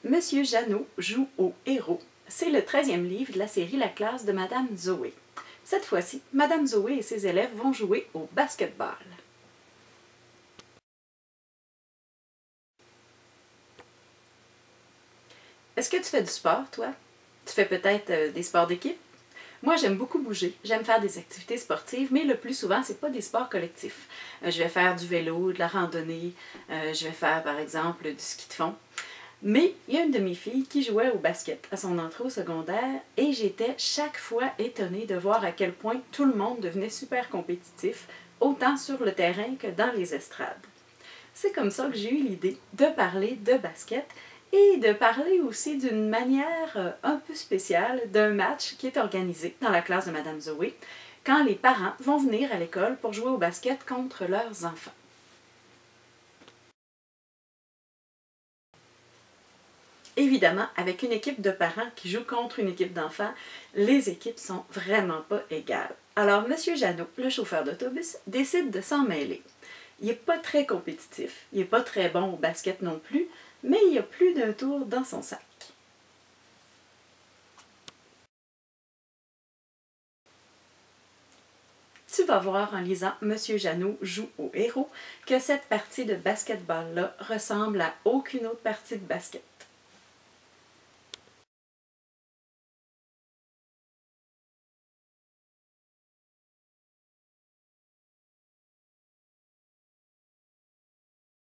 Monsieur Jeannot joue au héros. C'est le 13e livre de la série La classe de Madame Zoé. Cette fois-ci, Madame Zoé et ses élèves vont jouer au basketball. Est-ce que tu fais du sport, toi? Tu fais peut-être des sports d'équipe? Moi, j'aime beaucoup bouger, j'aime faire des activités sportives, mais le plus souvent, c'est pas des sports collectifs. Je vais faire du vélo, de la randonnée, je vais faire par exemple du ski de fond. Mais il y a une de mes filles qui jouait au basket à son entrée au secondaire et j'étais chaque fois étonnée de voir à quel point tout le monde devenait super compétitif, autant sur le terrain que dans les estrades. C'est comme ça que j'ai eu l'idée de parler de basket et de parler aussi d'une manière un peu spéciale d'un match qui est organisé dans la classe de Madame Zoé quand les parents vont venir à l'école pour jouer au basket contre leurs enfants. Évidemment, avec une équipe de parents qui joue contre une équipe d'enfants, les équipes sont vraiment pas égales. Alors, M. Jeannot, le chauffeur d'autobus, décide de s'en mêler. Il n'est pas très compétitif, il n'est pas très bon au basket non plus, mais il y a plus d'un tour dans son sac. Tu vas voir en lisant Monsieur Jeannot joue au héros que cette partie de basketball-là ressemble à aucune autre partie de basket.